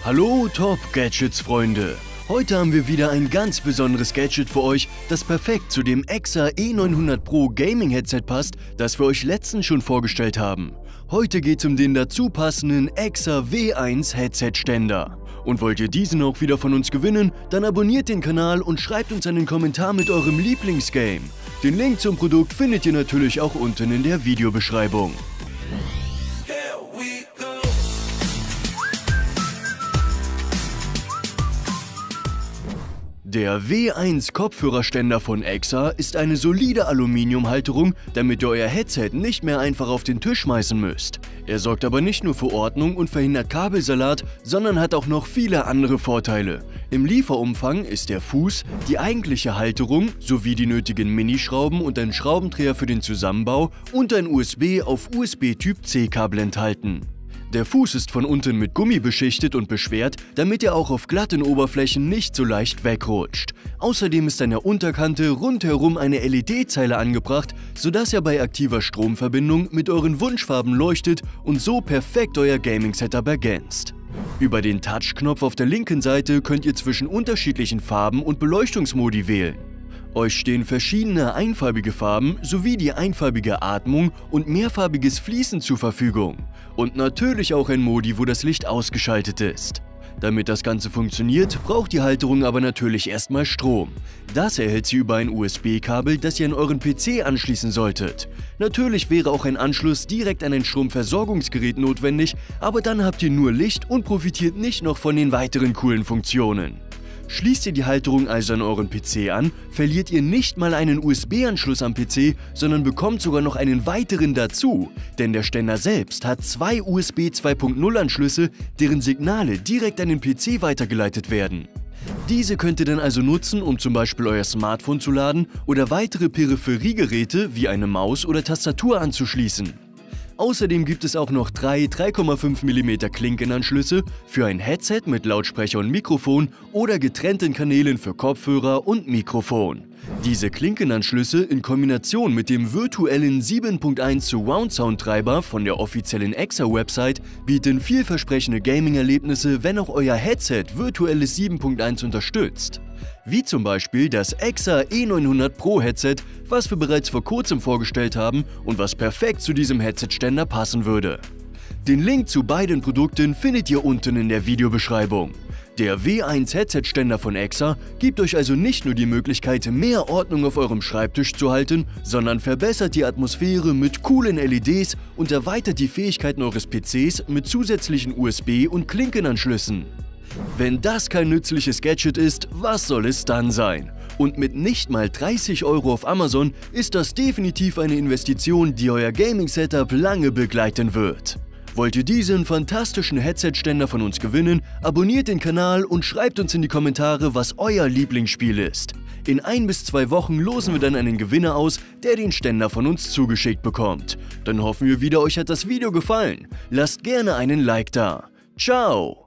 Hallo Top-Gadgets-Freunde! Heute haben wir wieder ein ganz besonderes Gadget für euch, das perfekt zu dem EXA E900 Pro Gaming-Headset passt, das wir euch letztens schon vorgestellt haben. Heute geht es um den dazu passenden EXA W1 Headset-Ständer. Und wollt ihr diesen auch wieder von uns gewinnen, dann abonniert den Kanal und schreibt uns einen Kommentar mit eurem Lieblingsgame. Den Link zum Produkt findet ihr natürlich auch unten in der Videobeschreibung. Der W1 Kopfhörerständer von EXA ist eine solide Aluminiumhalterung, damit ihr euer Headset nicht mehr einfach auf den Tisch schmeißen müsst. Er sorgt aber nicht nur für Ordnung und verhindert Kabelsalat, sondern hat auch noch viele andere Vorteile. Im Lieferumfang ist der Fuß, die eigentliche Halterung sowie die nötigen Minischrauben und ein Schraubendreher für den Zusammenbau und ein USB auf USB Typ C Kabel enthalten. Der Fuß ist von unten mit Gummi beschichtet und beschwert, damit er auch auf glatten Oberflächen nicht so leicht wegrutscht. Außerdem ist an der Unterkante rundherum eine LED-Zeile angebracht, sodass er bei aktiver Stromverbindung mit euren Wunschfarben leuchtet und so perfekt euer Gaming-Setup ergänzt. Über den Touch-Knopf auf der linken Seite könnt ihr zwischen unterschiedlichen Farben und Beleuchtungsmodi wählen. Euch stehen verschiedene einfarbige Farben sowie die einfarbige Atmung und mehrfarbiges Fließen zur Verfügung. Und natürlich auch ein Modi, wo das Licht ausgeschaltet ist. Damit das Ganze funktioniert, braucht die Halterung aber natürlich erstmal Strom. Das erhält sie über ein USB-Kabel, das ihr an euren PC anschließen solltet. Natürlich wäre auch ein Anschluss direkt an ein Stromversorgungsgerät notwendig, aber dann habt ihr nur Licht und profitiert nicht noch von den weiteren coolen Funktionen. Schließt ihr die Halterung also an euren PC an, verliert ihr nicht mal einen USB-Anschluss am PC, sondern bekommt sogar noch einen weiteren dazu, denn der Ständer selbst hat zwei USB 2.0 Anschlüsse, deren Signale direkt an den PC weitergeleitet werden. Diese könnt ihr dann also nutzen, um zum Beispiel euer Smartphone zu laden oder weitere Peripheriegeräte wie eine Maus oder Tastatur anzuschließen. Außerdem gibt es auch noch drei 3,5 mm Klinkenanschlüsse für ein Headset mit Lautsprecher und Mikrofon oder getrennten Kanälen für Kopfhörer und Mikrofon. Diese Klinkenanschlüsse in Kombination mit dem virtuellen 7.1 Surround Sound Treiber von der offiziellen EXA-Website bieten vielversprechende Gaming-Erlebnisse, wenn auch euer Headset virtuelles 7.1 unterstützt. Wie zum Beispiel das EXA E900 Pro Headset, was wir bereits vor kurzem vorgestellt haben und was perfekt zu diesem Headset-Ständer passen würde. Den Link zu beiden Produkten findet ihr unten in der Videobeschreibung. Der W1 Headset-Ständer von EXA gibt euch also nicht nur die Möglichkeit, mehr Ordnung auf eurem Schreibtisch zu halten, sondern verbessert die Atmosphäre mit coolen LEDs und erweitert die Fähigkeiten eures PCs mit zusätzlichen USB- und Klinkenanschlüssen. Wenn das kein nützliches Gadget ist, was soll es dann sein? Und mit nicht mal 30 € auf Amazon ist das definitiv eine Investition, die euer Gaming-Setup lange begleiten wird. Wollt ihr diesen fantastischen Headset-Ständer von uns gewinnen? Abonniert den Kanal und schreibt uns in die Kommentare, was euer Lieblingsspiel ist. In 1 bis 2 Wochen losen wir dann einen Gewinner aus, der den Ständer von uns zugeschickt bekommt. Dann hoffen wir wieder, euch hat das Video gefallen. Lasst gerne einen Like da. Ciao!